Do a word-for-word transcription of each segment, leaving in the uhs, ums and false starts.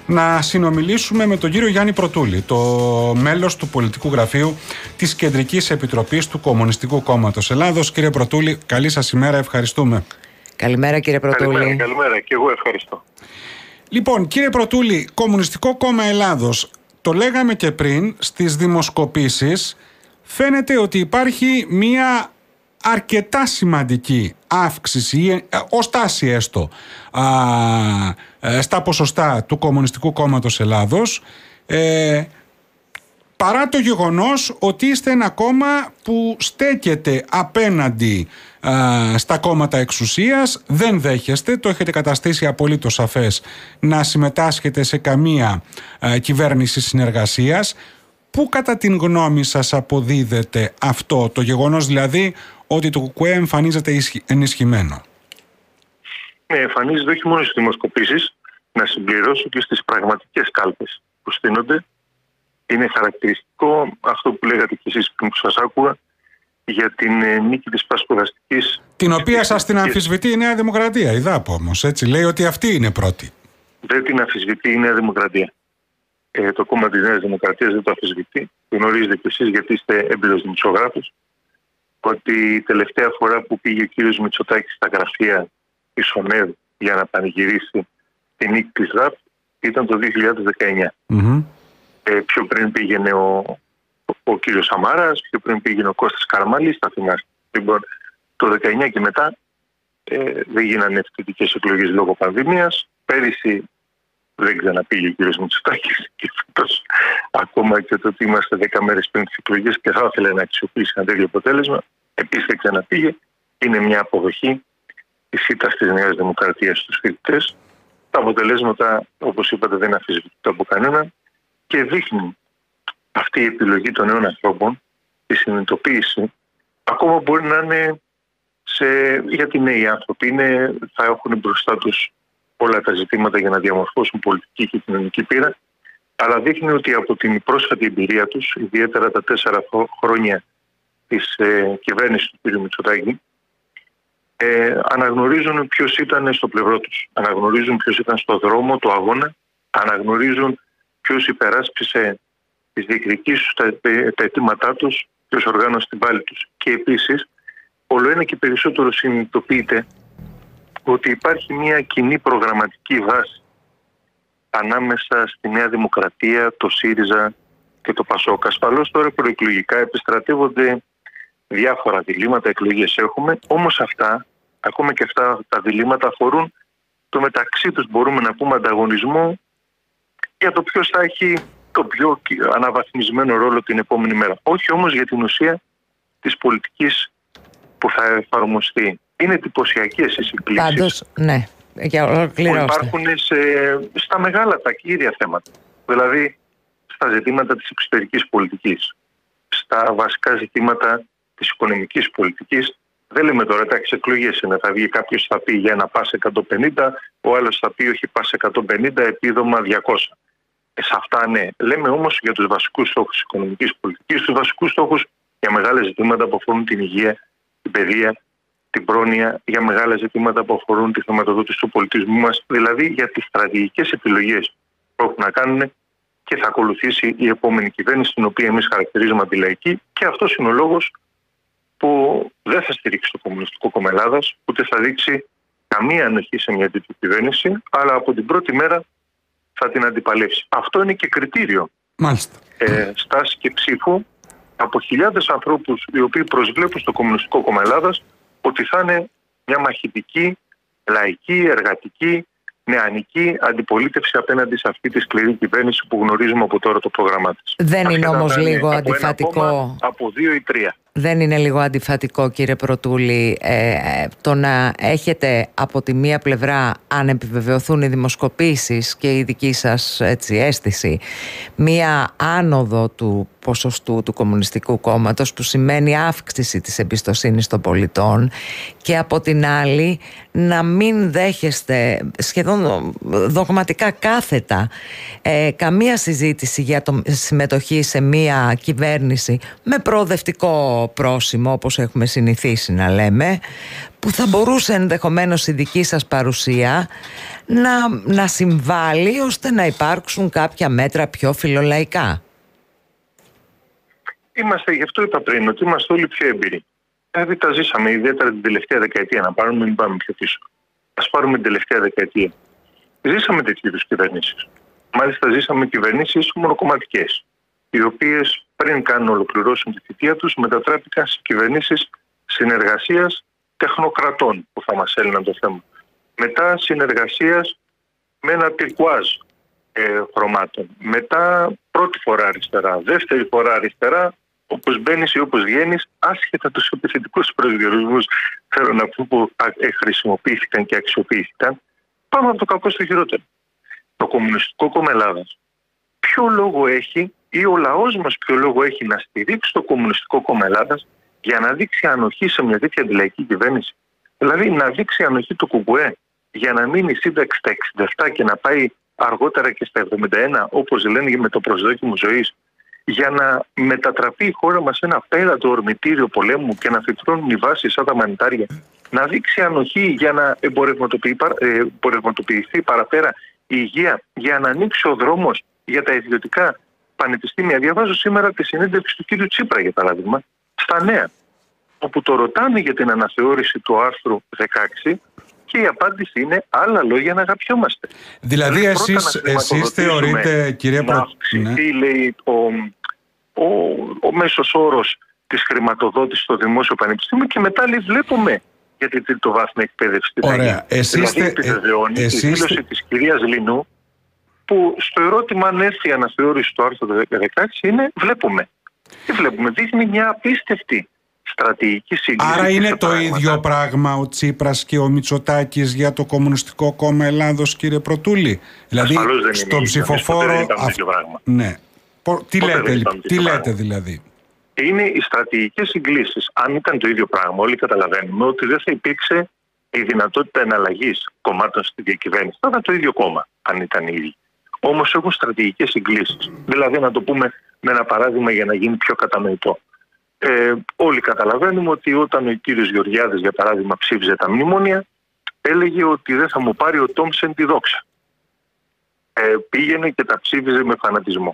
να συνομιλήσουμε με τον κύριο Γιάννη Πρωτούλη, το μέλος του Πολιτικού Γραφείου της Κεντρικής Επιτροπής του Κομμουνιστικού Κόμματος Ελλάδος. Κύριε Πρωτούλη, καλή σας ημέρα, ευχαριστούμε. Καλημέρα κύριε Πρωτούλη. Καλημέρα, καλημέρα και εγώ ευχαριστώ. Λοιπόν, κύριε Πρωτούλη, Κομμουνιστικό Κόμμα Ελλάδος, το λέγαμε και πριν, στις δημοσκοπήσεις φαίνεται ότι υπάρχει μία αρκετά σημαντική αύξηση, ως τάση έστω, α, στα ποσοστά του Κομμουνιστικού Κόμματος Ελλάδος, ε, παρά το γεγονός ότι είστε ένα κόμμα που στέκεται απέναντι α, στα κόμματα εξουσίας, δεν δέχεστε, το έχετε καταστήσει απολύτως σαφές, να συμμετάσχετε σε καμία α, κυβέρνηση συνεργασίας. Πού κατά την γνώμη σας αποδίδεται αυτό, το γεγονός δηλαδή ότι το ΚΚΕ εμφανίζεται ενισχυμένο? Ναι, εμφανίζεται όχι μόνο στις δημοσκοπήσεις, να συμπληρώσω και στις πραγματικές κάλπες που στείνονται. Είναι χαρακτηριστικό αυτό που λέγατε κι εσείς πριν που σας άκουγα για την ε, νίκη της Πασπουδαστικής. Την οποία σας την αμφισβητεί η Νέα Δημοκρατία, η ΔΑΠ όμως, έτσι λέει ότι αυτή είναι πρώτη. Δεν την αμφισβητεί η Νέα Δημοκρατία. Ε, το κόμμα της Νέας Δημοκρατίας δεν το αμφισβητεί. Γνωρίζετε κι εσείς, γιατί είστε έμπειρος δημοσιογράφος, ότι η τελευταία φορά που πήγε ο κύριος Μητσοτάκης στα γραφεία της ΟΝΕΔ για να πανηγυρίσει την νίκη της ΔΑΠ ήταν το δύο χιλιάδες δεκαεννιά. Mm-hmm. Ε, πιο πριν πήγαινε ο, ο, ο κύριος Σαμάρας, πιο πριν πήγαινε ο Κώστας Καραμανλής, θα θυμάστε. Λοιπόν, το δεκαεννιά και μετά ε, δεν γίνανε ευθυντικές εκλογές λόγω πανδημίας. Πέρυσι δεν ξαναπήγε ο κύριος Μητσοτάκης και φέτος, ακόμα και το ότι είμαστε δέκα μέρες πριν τις εκλογές και θα ήθελε να αξιοποιήσει ένα τέτοιο αποτέλεσμα, επίσης δεν ξαναπήγε. Είναι μια αποδοχή της ήττας της Νέας Δημοκρατίας στους φοιτητές. Τα αποτελέσματα, όπως είπατε, δεν αμφισβητούνται από κανέναν και δείχνει αυτή η επιλογή των νέων ανθρώπων, η συνειδητοποίηση, ακόμα μπορεί να είναι σε... γιατί νέοι άνθρωποι είναι, θα έχουν μπροστά τους όλα τα ζητήματα για να διαμορφώσουν πολιτική και κοινωνική πείρα, αλλά δείχνει ότι από την πρόσφατη εμπειρία τους, ιδιαίτερα τα τέσσερα χρόνια της ε, κυβέρνησης του κ. Μητσοτάκη, ε, αναγνωρίζουν ποιος ήταν στο πλευρό τους, αναγνωρίζουν ποιος ήταν στο δρόμο του αγώνα, αναγνωρίζουν ποιος υπεράσπισε τις διεκδικήσεις τους, τα, τα αιτήματά τους, ποιος οργάνωσε την πάλη τους. Και επίσης, όλο ένα και περισσότερο συνειδητοποιείται ότι υπάρχει μια κοινή προγραμματική βάση ανάμεσα στη Νέα Δημοκρατία, το ΣΥΡΙΖΑ και το ΠΑΣΟΚ. Ασφαλώς τώρα προεκλογικά επιστρατεύονται διάφορα διλήμματα, εκλογές έχουμε, όμως αυτά, ακόμα και αυτά τα διλήμματα αφορούν το μεταξύ τους, μπορούμε να πούμε, ανταγωνισμό για το ποιος θα έχει το πιο αναβαθμισμένο ρόλο την επόμενη μέρα. Όχι όμως για την ουσία της πολιτικής που θα εφαρμοστεί. Είναι εντυπωσιακές οι συγκλήσεις. Πάντως, ναι, για ολοκληρώστε. Που υπάρχουν σε, στα μεγάλα, τα κύρια θέματα. Δηλαδή, στα ζητήματα της εξωτερικής πολιτικής, στα βασικά ζητήματα της οικονομικής πολιτικής. Δεν λέμε τώρα, εντάξει, εκλογές είναι. Θα βγει κάποιος, θα πει για ένα πας εκατόν πενήντα, ο άλλος θα πει όχι πας εκατόν πενήντα, επίδομα διακόσια. Ε, σε αυτά ναι. Λέμε όμως για τους βασικούς στόχους της οικονομικής πολιτικής, τους βασικούς στόχους για μεγάλα ζητήματα που αφορούν την υγεία, την παιδεία, την πρόνοια, για μεγάλα ζητήματα που αφορούν τη χρηματοδότηση του πολιτισμού μας, δηλαδή για τις στρατηγικές επιλογές που έχουν να κάνουν και θα ακολουθήσει η επόμενη κυβέρνηση, την οποία εμείς χαρακτηρίζουμε αντιλαϊκή, και αυτός είναι ο λόγος που δεν θα στηρίξει το Κομμουνιστικό Κόμμα Ελλάδας, ούτε θα δείξει καμία ανοχή σε μια τέτοια κυβέρνηση, αλλά από την πρώτη μέρα θα την αντιπαλεύσει. Αυτό είναι και κριτήριο ε, στάση και ψήφου από χιλιάδες ανθρώπους οι οποίοι προσβλέπουν στο Κομμουνιστικό Κόμμα Ελλάδας ότι θα είναι μια μαχητική, λαϊκή, εργατική, νεανική αντιπολίτευση απέναντι σε αυτή τη σκληρή κυβέρνηση που γνωρίζουμε από τώρα το πρόγραμμά της. Δεν αυτή είναι όμως λίγο από αντιφατικό. Από δύο ή τρία. Δεν είναι λίγο αντιφατικό, κύριε Πρωτούλη, ε, το να έχετε από τη μία πλευρά, αν επιβεβαιωθούν οι δημοσκοπήσεις και η δική σας έτσι, αίσθηση, μία άνοδο του ποσοστού του Κομμουνιστικού Κόμματος, που σημαίνει αύξηση της εμπιστοσύνης των πολιτών, και από την άλλη να μην δέχεστε σχεδόν δογματικά κάθετα ε, καμία συζήτηση για το, συμμετοχή σε μία κυβέρνηση με προοδευτικό το πρόσημο, όπως έχουμε συνηθίσει να λέμε, που θα μπορούσε ενδεχομένως η δική σας παρουσία να, να συμβάλλει ώστε να υπάρξουν κάποια μέτρα πιο φιλολαϊκά? Είμαστε, γι' αυτό είπα πριν, ότι είμαστε όλοι πιο έμπειροι. Δηλαδή τα ζήσαμε ιδιαίτερα την τελευταία δεκαετία. Να πάρουμε, μην πάμε πιο πίσω. Ας πάρουμε την τελευταία δεκαετία. Ζήσαμε τέτοιου είδους κυβερνήσεις. Μάλιστα, ζήσαμε κυβερνήσεις μονοκομματικές, οι οποίες πριν καν ολοκληρώσουν τη θητεία τους, μετατράπηκαν σε κυβερνήσεις συνεργασίας τεχνοκρατών που θα μας έλυναν το θέμα. Μετά συνεργασίας με ένα τυρκουάζ ε, χρωμάτων. Μετά πρώτη φορά αριστερά, δεύτερη φορά αριστερά, όπως μπαίνεις ή όπως βγαίνεις, άσχετα τους επιθετικούς προσδιορισμούς, θέλω να πω, που χρησιμοποιήθηκαν και αξιοποιήθηκαν, πάμε από το κακό στο χειρότερο. Το Κομμουνιστικό Κόμμα Ελλάδας ποιο λόγο έχει, ή ο λαός μας ποιο λόγο έχει να στηρίξει το Κομμουνιστικό Κόμμα Ελλάδας για να δείξει ανοχή σε μια τέτοια αντιλαϊκή κυβέρνηση? Δηλαδή να δείξει ανοχή το ΚΚΕ για να μείνει σύνταξη στα εξήντα επτά και να πάει αργότερα και στα εβδομήντα ένα, όπως λένε, με το προσδόκιμο ζωής, για να μετατραπεί η χώρα μας σε ένα πέρατο ορμητήριο πολέμου και να φυτρώνουν οι βάσεις σαν τα μανιτάρια. Να δείξει ανοχή για να εμπορευματοποιηθεί παραπέρα η υγεία, για να ανοίξει ο δρόμος για τα ιδιωτικά πανεπιστήμια. Διαβάζω σήμερα τη συνέντευξη του κ. Τσίπρα, για παράδειγμα, στα Νέα, όπου το ρωτάνε για την αναθεώρηση του άρθρου δεκαέξι και η απάντηση είναι άλλα λόγια να αγαπιόμαστε. Δηλαδή εσείς, εσείς θεωρείτε, κύριε Προ... να αυξηθεί, ναι, λέει, ο, ο, ο μέσος όρος της χρηματοδότησης στο δημόσιο πανεπιστήμιο και μετά, λέει, βλέπουμε για την τριτοβάθμια εκπαίδευση. Ωραία. Εσείς δηλαδή επιβεβαιώνει η δήλωση της κυρίας Λινού, που στο ερώτημα αν έρθει η αναθεώρηση του άρθρου δεκαέξι είναι βλέπουμε. Τι βλέπουμε? Δείχνει μια απίστευτη στρατηγική σύγκριση. Άρα είναι το πράγματα. ίδιο πράγμα ο Τσίπρας και ο Μητσοτάκης για το Κομμουνιστικό Κόμμα Ελλάδος, κύριε Πρωτούλη? Δηλαδή στον ψηφοφόρο... Δεν ήταν το πράγμα. Ναι. Τι, λέτε, τι λέτε δηλαδή? Είναι οι στρατηγικές συγκλήσεις. Αν ήταν το ίδιο πράγμα, όλοι καταλαβαίνουμε ότι δεν θα υπήρξε η δυνατότητα εναλλαγής κομμάτων στη διακυβέρνηση. Θα ήταν το ίδιο κόμμα, αν ήταν οι ίδιοι. Όμως έχουν στρατηγικές συγκλήσεις. Δηλαδή, να το πούμε με ένα παράδειγμα για να γίνει πιο κατανοητό. Ε, όλοι καταλαβαίνουμε ότι όταν ο κύριος Γεωργιάδης, για παράδειγμα, ψήφιζε τα μνημόνια, έλεγε ότι δεν θα μου πάρει ο Τόμσεν τη δόξα. Ε, πήγαινε και τα ψήφιζε με φανατισμό.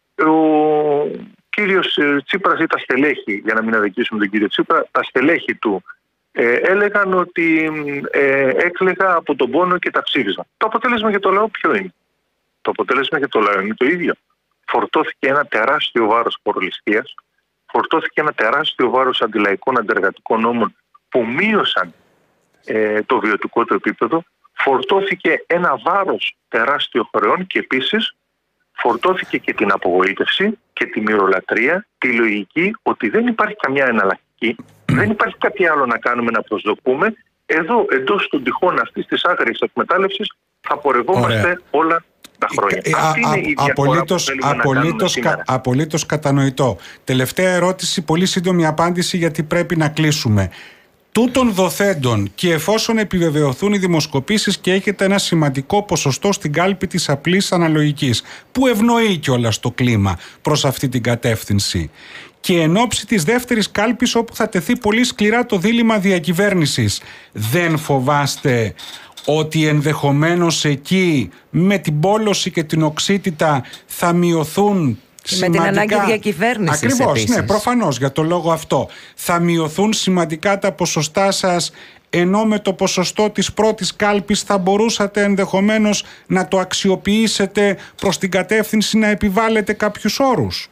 Ο κύριος Τσίπρας ή τα στελέχη, για να μην αδικήσουμε τον κύριο Τσίπρα, τα στελέχη του ε, έλεγαν ότι ε, έκλαιγα από τον πόνο και τα ψήφιζα. Το αποτέλεσμα για το λαό ποιο είναι? Το αποτέλεσμα για το λαό είναι το ίδιο. Φορτώθηκε ένα τεράστιο βάρος φορολιστίας, φορτώθηκε ένα τεράστιο βάρος αντιλαϊκών αντεργατικών νόμων που μείωσαν ε, το βιωτικό του επίπεδο, φορτώθηκε ένα βάρος τεράστιο χρεών και επίσης φορτώθηκε και την απογοήτευση και τη μυρολατρεία, τη λογική ότι δεν υπάρχει καμιά εναλλακτική, δεν υπάρχει κάτι άλλο να κάνουμε, να προσδοκούμε. Εδώ, εντός των τυχών αυτής της άγριας εκμετάλλευσης, θα πορευόμαστε Ωραία. όλα τα χρόνια. Ε, Αυτή α, είναι η απολύτως, απολύτως, κα, απολύτως κατανοητό. Τελευταία ερώτηση, πολύ σύντομη απάντηση, γιατί πρέπει να κλείσουμε. Τούτων δοθέντων και εφόσον επιβεβαιωθούν οι δημοσκοπήσεις και έχετε ένα σημαντικό ποσοστό στην κάλπη της απλής αναλογικής, που ευνοεί κιόλας το κλίμα προς αυτή την κατεύθυνση, και εν ώψη της δεύτερης κάλπης όπου θα τεθεί πολύ σκληρά το δίλημμα διακυβέρνησης, δεν φοβάστε ότι ενδεχομένως εκεί με την πόλωση και την οξύτητα θα μειωθούν και σημαντικά... με την ανάγκη διακυβέρνησης? Ακριβώς, επίσης. Ναι, προφανώς, για το λόγο αυτό. Θα μειωθούν σημαντικά τα ποσοστά σας, ενώ με το ποσοστό της πρώτης κάλπης θα μπορούσατε ενδεχομένως να το αξιοποιήσετε προς την κατεύθυνση να επιβάλλετε κάποιους όρους.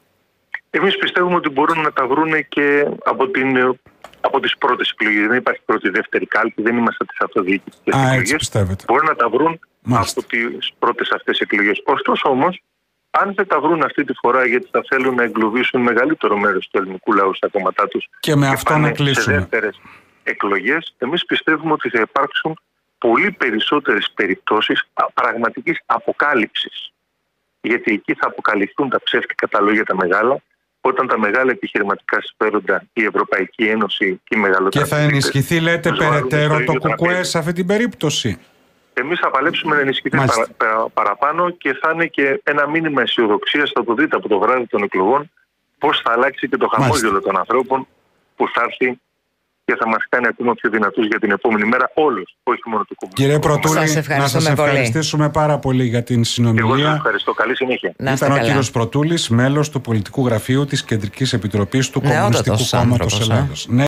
Εμείς πιστεύουμε ότι μπορούν να τα βρούνε και από, την, από τις πρώτες εκλογές. Δεν υπάρχει πρώτη, δεύτερη κάλπη, δεν είμαστε τις αυτοδιοικητικές εκλογές. Μπορούν να τα βρουν Μάλιστα. από τις πρώτες αυτές εκλογές. Ωστόσο όμως, αν δεν τα βρουν αυτή τη φορά, γιατί θα θέλουν να εγκλωβίσουν μεγαλύτερο μέρος του ελληνικού λαού στα κόμματά τους και με αυτό να κλείσουμε σε δεύτερες εκλογές, εμείς πιστεύουμε ότι θα υπάρξουν πολύ περισσότερες περιπτώσεις πραγματικής αποκάλυψης. Γιατί εκεί θα αποκαλυφθούν τα ψεύτικα τα λόγια τα μεγάλα, όταν τα μεγάλα επιχειρηματικά συμφέροντα, η Ευρωπαϊκή Ένωση και οι μεγαλύτερες. Και θα ενισχυθεί, λέτε, περαιτέρω το ΚΚΕ σε αυτή την περίπτωση? Εμείς θα παλέψουμε να ενισχυθεί παρα, παρα, παραπάνω και θα είναι και ένα μήνυμα αισιοδοξίας, θα το δείτε από το βράδυ των εκλογών, πώς θα αλλάξει και το χαμόγελο Μάλιστα. των ανθρώπων που θα έρθει και θα μας κάνει ακόμα πιο δυνατούς για την επόμενη μέρα όλους, όχι μόνο το κομμουνιστικό. Κύριε Πρωτούλη, Σας να ευχαριστούμε σας πολύ. ευχαριστήσουμε πάρα πολύ για την Εγώ σας συνομιλία. ευχαριστώ. Καλή συνέχεια. Να είστε Ήταν ο καλά. κύριος Πρωτούλης, μέλος του Πολιτικού Γραφείου της Κεντρικής Επιτροπής του Νεότατος Κομμουνιστικού Κόμματος άνθρωπος, ε. Ελλάδος.